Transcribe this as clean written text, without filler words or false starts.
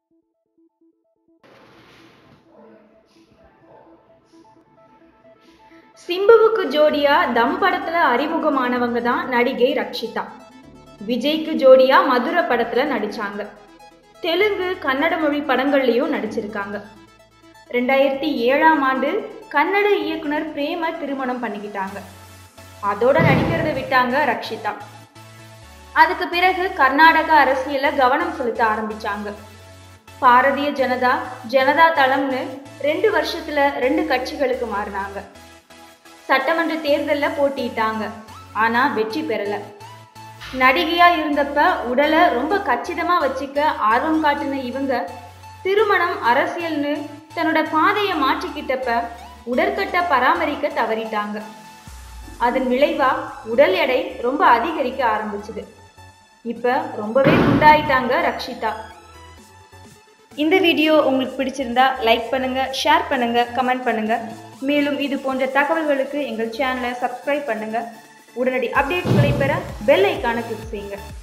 சிம்புவுக்கு ஜோடியா தம் படத்துல அறிமுகமானவங்க தான் நடிகை ரக்ஷிதா. விஜய்க்கு ஜோடியா மதுரை படத்துல நடிச்சாங்க. தெலுங்கு கன்னட மொழி படங்கள்லயும் நடிச்சிருக்காங்க. 2007ஆம் ஆண்டு கன்னட இயக்குனர் பிரேம திருமணம் பண்ணிக்கிட்டாங்க. அதோட நடிக்கிறத விட்டாங்க ரக்ஷிதா. அதுக்கு பிறகு கர்நாடக அரசியல கவனம் செலுத்த ஆரம்பிச்சாங்க. பாரதிய ஜனதா, ஜனதா தளம்னு 2 வருஷத்துல 2 கட்சிகளுக்கு மாறினாங்க. சட்டமன்ற தேர்தலில் போட்டிட்டாங்க. ஆனா வெற்றி பெறல. நடிகையா இருந்தப்ப உடலை ரொம்ப கச்சிதமா வச்சுக்க ஆர்வம் காட்டின இவங்க திருமணம் அரசியல்னு தன்னோட பாதையை மாற்றிக்கிட்டப்ப உடற்கட்டை பராமரிக்க தவறிட்டாங்க. அதன் விளைவா உடல் எடை ரொம்ப அதிகரிக்க ஆரம்பிச்சுது. இப்ப ரொம்பவே குண்டாயிட்டாங்க ரக்ஷிதா. இந்த வீடியோ உங்களுக்கு பிடிச்சிருந்தா லைக் பண்ணுங்க, ஷேர் பண்ணுங்க, கமெண்ட் பண்ணுங்க. மேலும் இது போன்ற தகவல்களுக்கு எங்கள் சேனலை சப்ஸ்கிரைப் பண்ணுங்க. உடனடி அப்டேட்களை பெற பெல் ஐகானை கிளிக் செய்யுங்க.